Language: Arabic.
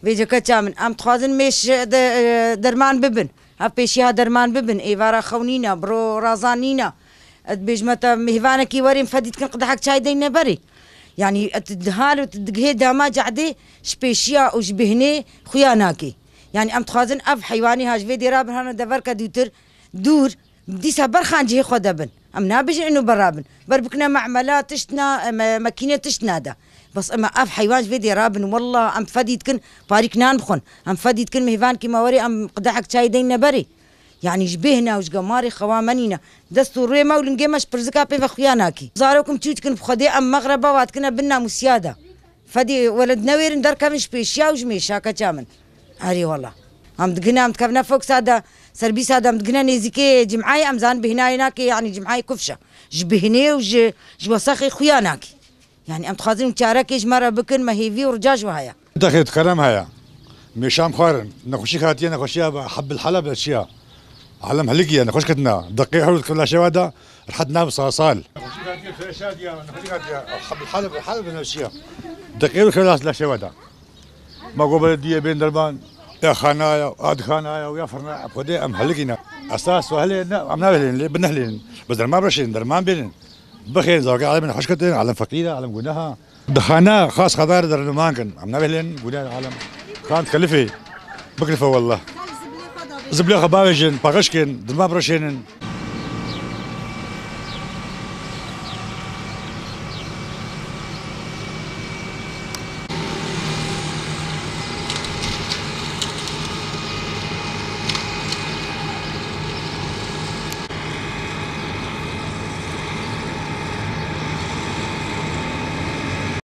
بيجا كتامن ام تخازن مش درمان ببن اف بيشيها درمان ببن ايفارا خونينا برو رازانينا بيج متى مهفانكي وريم فديت كن قدحك شاي دينا بري يعني الدهال وتدقهي داما جعدي شبيشيا وشبهني خياناكي يعني ام تخازن اف حيواني هاج فيدي رابن هانا دفركا دوتر دور بدي سبر خانجي خدبن ام نابج انه برابن بربكنا معملات تشتنا ماكينه تشتنادا بس اما اف حيوان فيدي رابن والله ام فديت كن باريك نانبخن ام فديت كن مهفان كيما وري ام قدحك شاي دينا بري يعني جبهنا وش قماري خوامنينا دستور ريما ولنجمش برزكا بين خياناكي زاروكم تشوتكن بخدي ام مغربه واتكنا بنا مسياده فدي ولد نوير ندركا مش بيشيا وجميشا كامن هاري والله ام دقنا ام تكفنا فوق ساده سربي ساده ام دقنا نيزيكي جمعاي ام زان بهنايناكي يعني جمعاي كفشه جبهني وسخي خياناكي يعني ام تخازن تشاركي جمره بكن ما هي في ورجاج وهايا دخلت كلام هيا مشام خارن نخشي خاتيه نخشيها حب الحلب اشياء علم هلقيه نخش كتنا دقيق حلو كل شواده رحتنا بصاصال نخشي خاتيه في اشاديا نخشي خاتيه حب الحلب اشياء دقيق كل شواده ما قبل دي بين دربان يا خنايا واد خنايا ويا فرنا خدي ام هلقينا اساس وهلنا عمنا بنهلين بس ما برشين درمان بين بخير زوجي على من حشكتين على فقيره على قلناها دخانا خاص خضار درمان كان عمنا بهلين قلنا العالم كانت كلفي بكلفه والله زبلة خباوجن باغشكن درما برشينن